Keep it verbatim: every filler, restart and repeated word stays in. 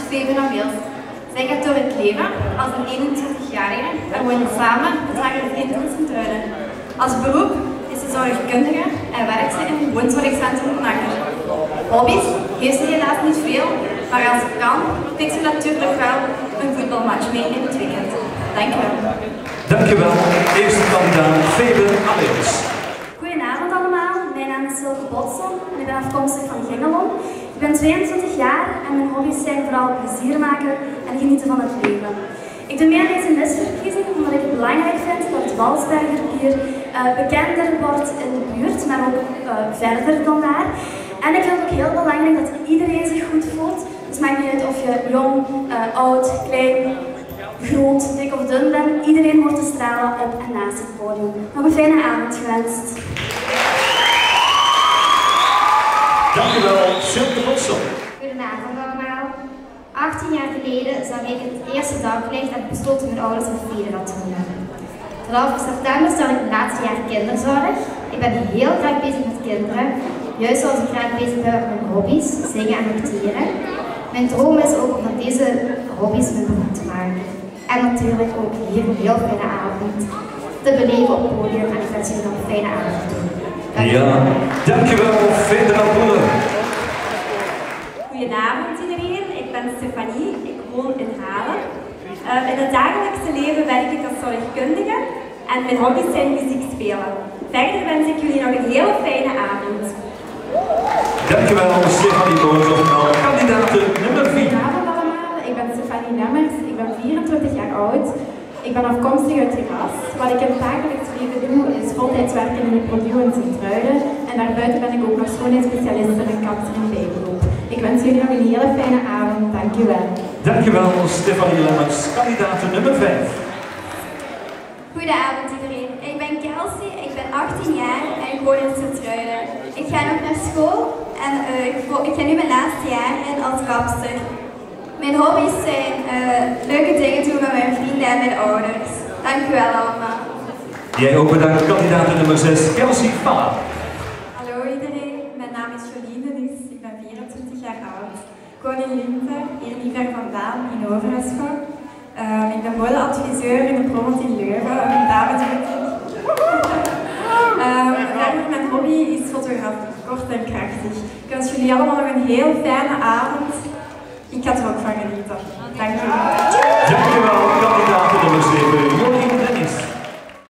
Febe Namils. Zij gaat door het leven als een eenentwintigjarige en woont samen met haar vriend in Sint-Truiden. Als beroep is ze zorgkundige en werkt ze in het woonzorgcentrum Nakker. Hobby's heeft ze helaas niet veel, maar als ze kan, pikt ze natuurlijk wel een voetbalmatch mee in het weekend. Dank u wel. Dank u wel. Eerste kandidaat Febe Namils. Goedenavond allemaal, mijn naam is Silke Botsel en ik ben afkomstig van Gengelon. Ik ben tweeëntwintig jaar en mijn hobby's zijn vooral plezier maken en genieten van het leven. Ik doe mee aan deze misverkiezing omdat ik het belangrijk vind dat het Walsberger bier uh, bekender wordt in de buurt, maar ook uh, verder dan daar. En ik vind het ook heel belangrijk dat iedereen zich goed voelt. Het maakt niet uit of je jong, uh, oud, klein, groot, dik of dun bent. Iedereen hoort te stralen op en naast het podium. Nog een fijne avond gewenst. Dank u wel, Silke Botsel. Goedenavond allemaal. achttien jaar geleden zag ik het eerste daglicht en besloot mijn ouders een vierde dat te doen. Vanaf september sta ik het laatste jaar kinderzorg. Ik ben heel graag bezig met kinderen. Juist zoals ik graag bezig ben met mijn hobby's, zingen en acteren. Mijn droom is ook om van deze hobby's mijn beroep te maken. En natuurlijk ook hier een heel fijne avond te beleven op het podium. En ik wens jullie nog een fijne avond toe. Ja, dankjewel, Febe Namils. Goedenavond iedereen, ik ben Stefanie, ik woon in Halen. Uh, in het dagelijkse leven werk ik als zorgkundige en mijn hobby's zijn muziek spelen. Verder wens ik jullie nog een hele fijne avond. Dankjewel, Stefanie Booshoff. Kandidaat nummer vier. Goedenavond allemaal, ik ben Stefanie Nemmers, ik ben vierentwintig jaar oud. Ik ben afkomstig uit Gras. Wat ik in het dagelijks leven doe is voltijds werken in het Produo in Sint-Truiden. En daarbuiten ben ik ook nog schoonheidsspecialist en kapster in bijberoep. Ik wens jullie nog een hele fijne avond. Dank u wel. Dankjewel, Stefanie Lemmers. Kandidaat nummer vijf. Goedenavond iedereen, ik ben Kelsey, ik ben achttien jaar en ik woon in Sint-Truiden. Ik ga nog naar school en uh, ik, ik ga nu mijn laatste jaar in als kapster. Mijn hobby's zijn uh, leuke dingen doen met mijn vrienden en mijn ouders. Dank u wel allemaal. Jij ook bedankt, kandidaat nummer zes, Kelsey Valla. Hallo iedereen, mijn naam is Jolien, dus ik ben vierentwintig jaar oud. Ik woon in Linter, hier niet ver vandaan, in Overijssel. Uh, ik ben modeadviseur in de Promot in Leuven, een damesboutique. uh, verder mijn hobby is fotografie, kort en krachtig. Ik wens jullie allemaal nog een heel fijne avond. Ik ga er ook van genieten. Dank jullie.